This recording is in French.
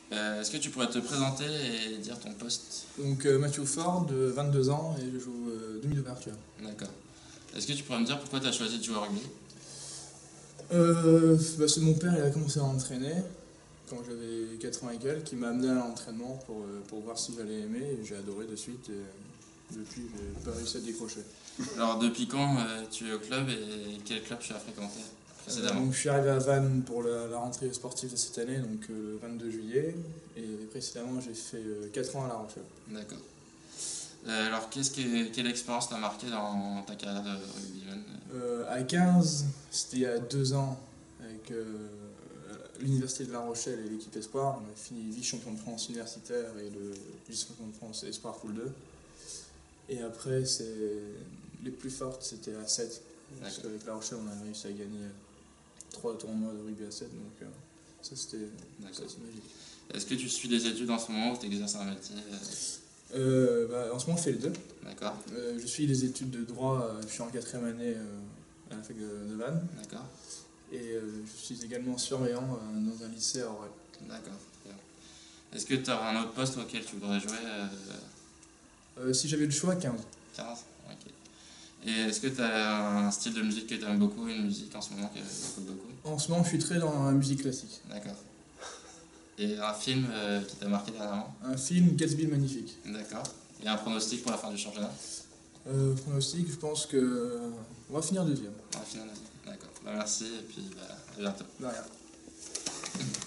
Est-ce que tu pourrais te présenter et dire ton poste? Donc Matthew Ford, 22 ans, et je joue demi d'ouverture. D'accord. Est-ce que tu pourrais me dire pourquoi tu as choisi de jouer au rugby? C'est mon père, il a commencé à entraîner quand j'avais 4 ans et quelques, qui m'a amené à l'entraînement pour voir si j'allais aimer, et j'ai adoré de suite, et depuis j'ai pas réussi à décrocher. Alors depuis quand tu es au club et quel club tu as fréquenté précédemment? Donc je suis arrivé à Vannes pour la rentrée sportive de cette année, donc le 22 juillet, et précédemment j'ai fait 4 ans à La Rochelle. D'accord. Alors quelle expérience t'a marqué dans ta carrière de rugbyman? À 15, c'était il y a 2 ans, avec l'Université de La Rochelle et l'équipe Espoir. On a fini vice-champion de France universitaire et le vice-champion de France Espoir Poule 2. Et après, les plus fortes, c'était à 7. Parce qu'avec La Rochelle, on a réussi à gagner 3 tournois de rugby à 7. Donc ça, c'était magique. Est-ce que tu suis des études en ce moment ou tu exerces un métier? En ce moment, je fais les deux. D'accord. Je suis les études de droit, je suis en 4e année à la fac de Vannes. D'accord. Et je suis également surveillant dans un lycée à Auray. D'accord. Est-ce que tu as un autre poste auquel tu voudrais jouer? Si j'avais le choix, 15. 15. Ok. Et est-ce que tu as un style de musique que tu aimes beaucoup, une musique en ce moment que tu écoutes beaucoup? En ce moment, je suis très dans la musique classique. D'accord. Et un film qui t'a marqué dernièrement? Un film, Gatsby magnifique. D'accord. Et un pronostic pour la fin du championnat? Pronostic, je pense que on va finir deuxième. On va finir deuxième. D'accord. Merci et puis à bientôt. De rien.